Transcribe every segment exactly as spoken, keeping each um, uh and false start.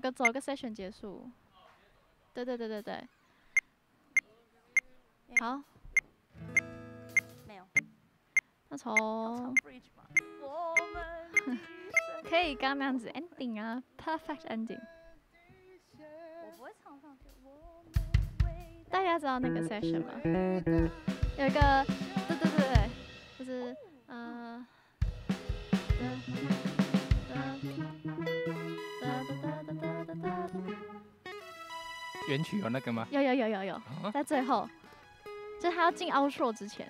个走个 session 结束。对对对对对。好。 没有。 那从可以刚刚那样子 ending 啊 ，perfect ending。 我不会唱上去。 大家知道那个 session 吗？有一个，对对对对，就是嗯。 原曲有那个吗？ 有有有有有，啊、在最后，就是他要进 outro 之前，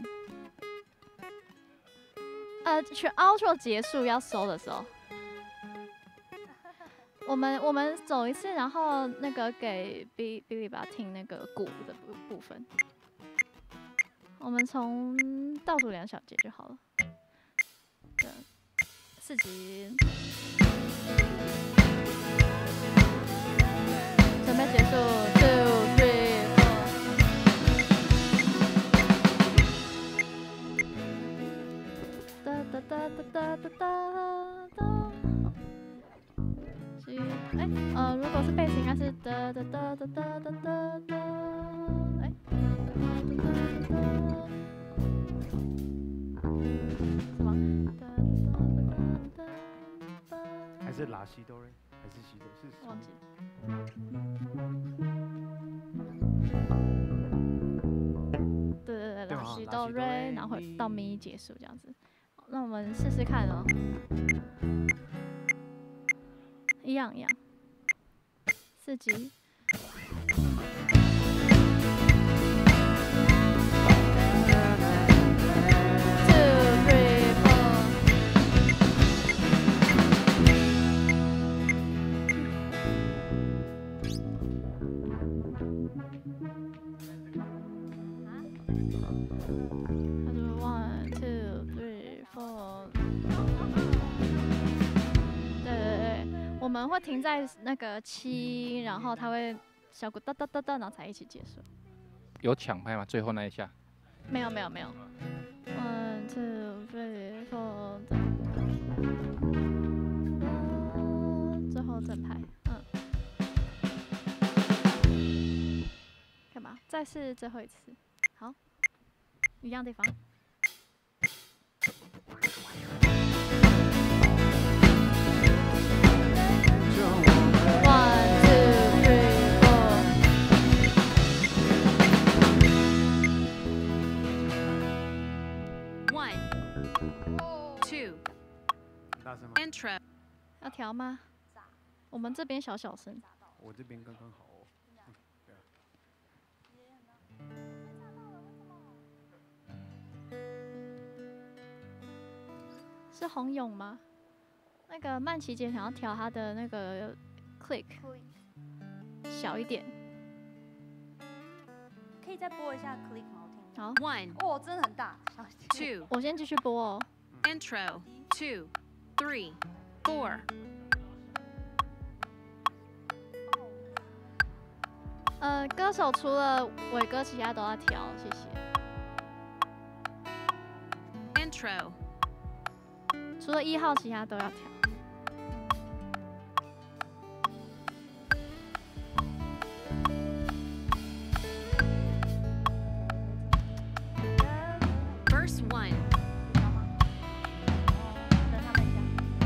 呃，全 outro 结束要收的时候，我们我们走一次，然后那个给 B Billy 吧听那个鼓的部部分，我们从倒数两小节就好了，对，四级。准备结束 ，two three four。哒哒哒哒哒哒哒哒。七，哎，呃，如果是贝斯应该是哒哒哒哒哒哒哒哒，哎，什么？哒哒哒哒哒。 还是拉西哆瑞，还是西哆？是忘记。对对对，拉西哆瑞，然后会到咪结束这样子。那我们试试看哦。一样一样。四级。One, two, three, four。对对对，我们会停在那个七，然后它会小鼓哒哒哒哒，然后才一起结束。 有抢拍吗？最后那一下？ 没有没有没有。One, two, three, four。最后正拍，嗯。干嘛？再试最后一次。好。一样地方。One, two, three, four。 One, two。 大声吗 ？Intro。 要调吗？我们这边小小声。 我这边刚刚好哦。对啊。 是洪勇吗？那个曼琪姐想要调她的那个 click 小一点。 可以再播一下 click 吗？我听。 好。 One。 哦，真的很大。 Two。 我先继续播哦。 Intro. Two, three, four。 呃，歌手除了伟哥，其他都要调，谢谢。 Intro。 除了一号，其他都要调。 Verse one。 等他们一下。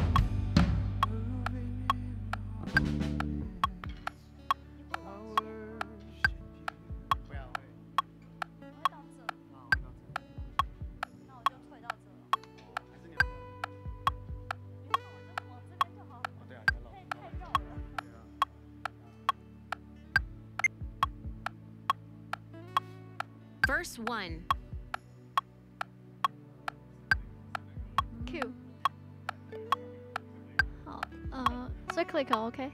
Verse one。 Q。好，呃，所以 click OK。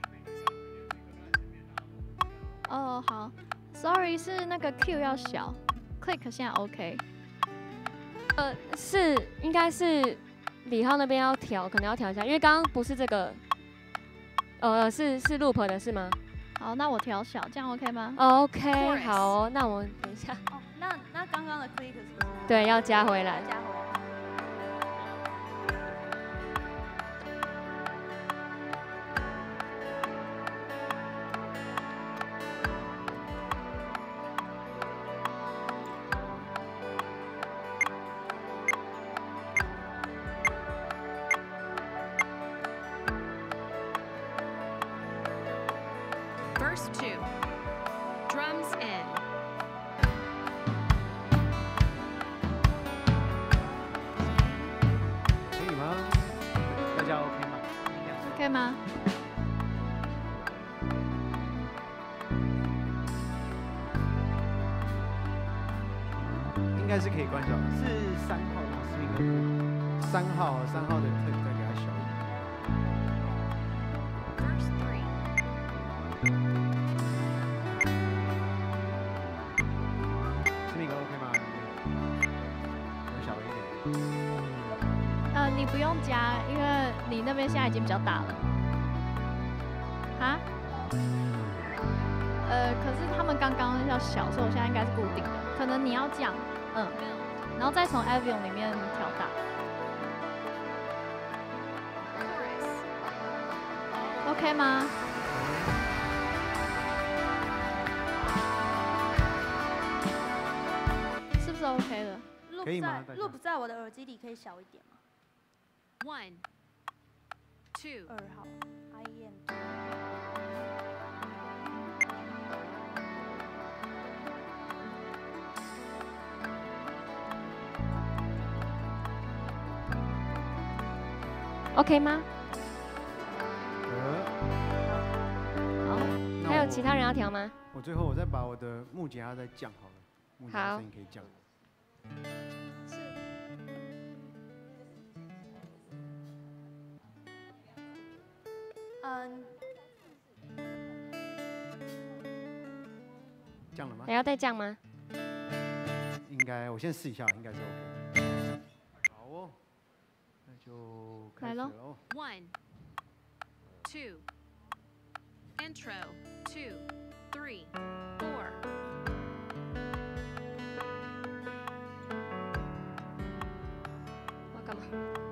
哦，好 ，Sorry 是那个 Q 要小 ，click 现在 OK。 呃，是应该是李浩那边要调，可能要调一下，因为刚刚不是这个，呃，是是 loop 的是吗？ 好，那我调小，这样 OK 吗 ？OK， 好哦，那我们等一下。 哦，那那刚刚的 click 是不是？ 对，要加回来。 加回来。 Verse two. Drums in. 可以吗？大家 OK 吗？ OK 吗？ 应该是可以关掉的。是三号吗？是应该三号，三号的特再给它小一点。 Verse three. 是那个 OK 吗？有小一点。 呃，你不用加，因为你那边现在已经比较大了。啊？呃，可是他们刚刚要小，所以我现在应该是固定的。可能你要降，嗯，然后再从 Avion 里面调大。 Chorus. OK 吗？是不是 OK 的？ 可以 loop 在吗大家 loop 在我的耳机里可以小一点吗？ One. Two. 二号 I N。 OK 吗？ 呃， 好， 那我还有其他人要调吗？ 我最后我再把我的木吉他再降好了，木吉他好声音可以降。 嗯， 降了吗还？要再降吗？ 应该，我先试一下，应该是 OK。好哦，那就开来咯始喽。 One. Two. Intro. Two. Three. Four. 我要干嘛？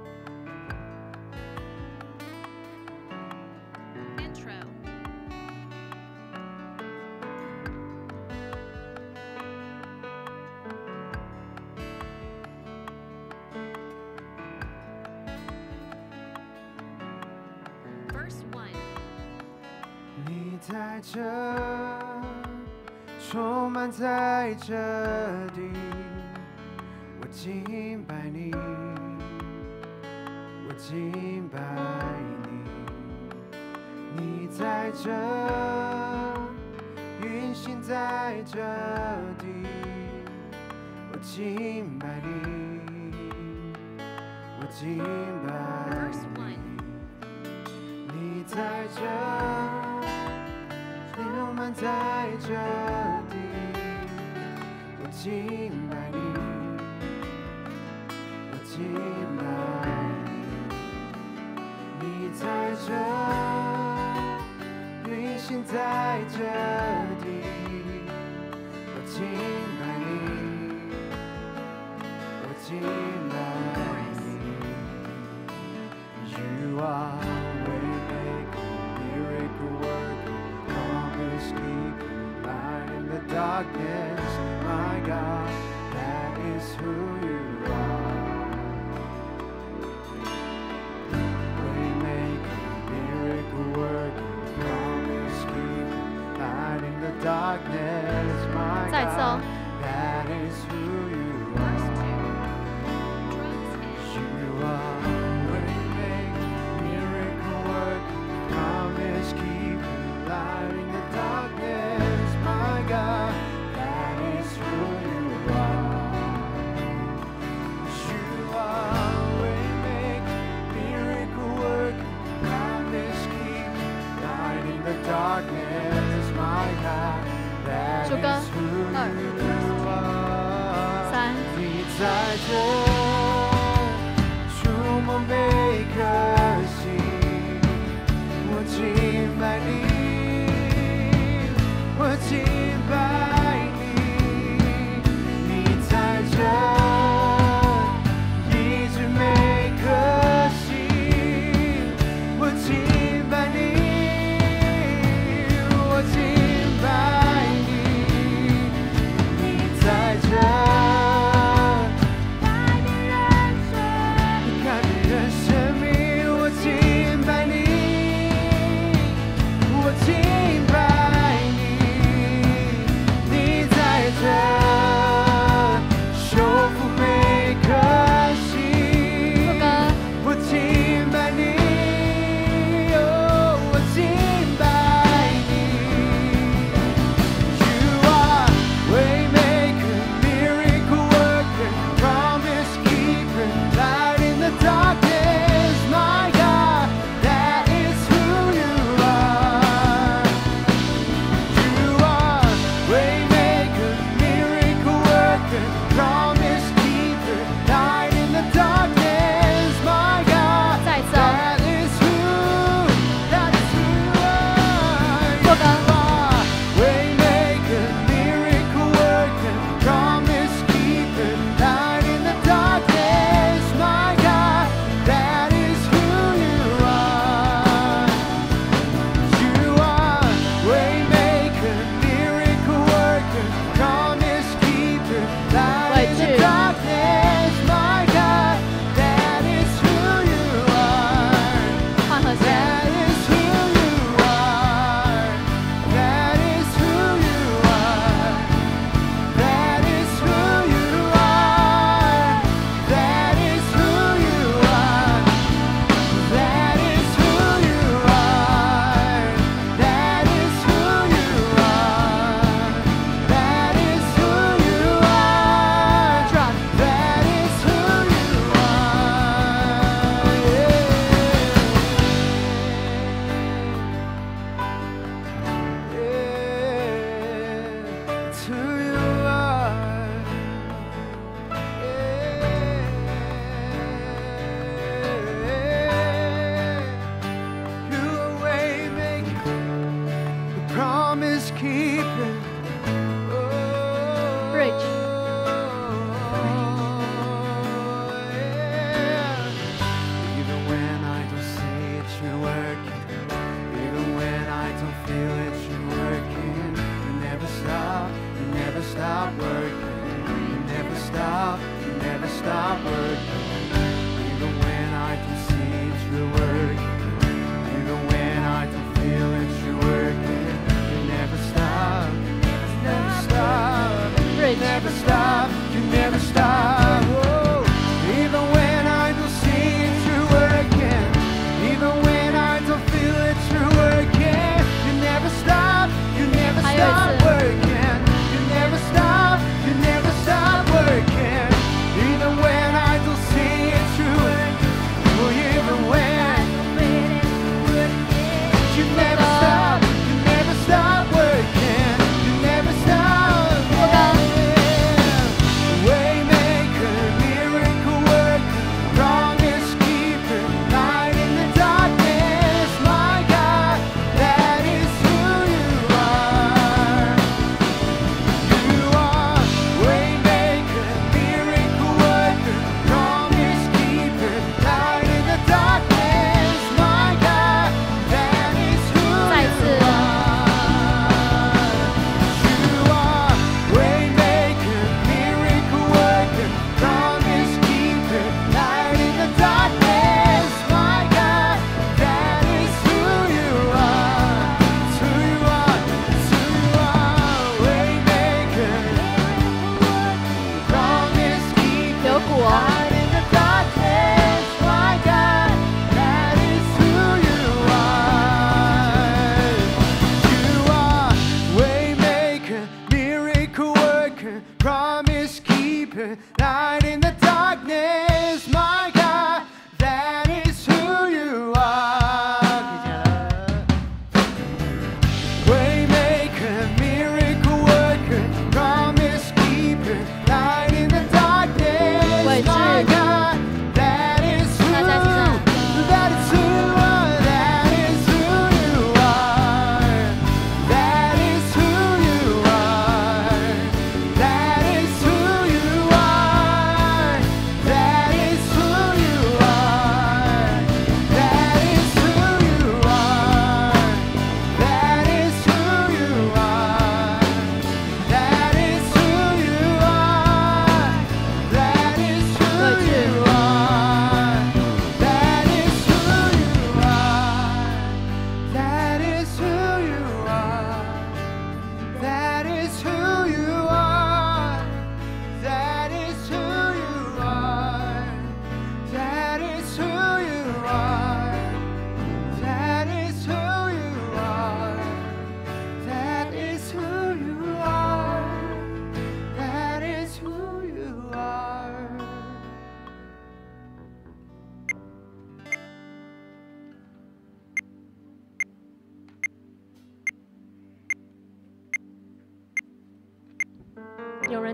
Intro. Verse one. 你在这，充满在这地，我敬拜你，我敬拜你。你在这，运行在这地，我敬拜你，我敬拜 Verse 你 one.。 你在这，流满在这地，我敬拜你，我敬拜你。你在这，运行在这地，我敬拜你，我敬拜你。You are waymaker, miracle worker, promise keeper, light in the darkness. My God, that is who you are. Waymaker, miracle worker, promise keeper, light in the darkness. My 再一次哦 God, that is who you Verse are. two. Drums in. You are waymaker, miracle worker, promise keeper, light in the darkness. My God, that is who you are. You are waymaker, miracle worker, promise keeper, light in the darkness. My God, that 主歌 is who you are. 三， 你在这，触摸每颗心，我敬拜你，我敬拜你。你在这，医治每颗心，我敬拜你，我敬拜你。你在这。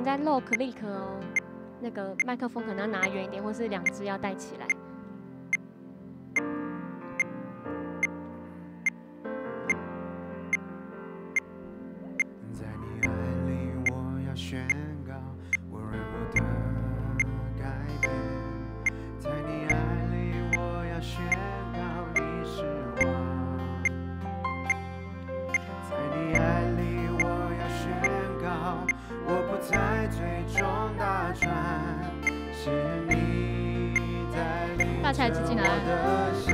人在漏 click 哦，那个麦克风可能要拿远一点，或是两只要戴起来。 在你爱里，我要宣告我软弱的改变。在你爱里，我要宣告你是我。在你爱里，我要宣告我不再最终打转，是你带领着我的心。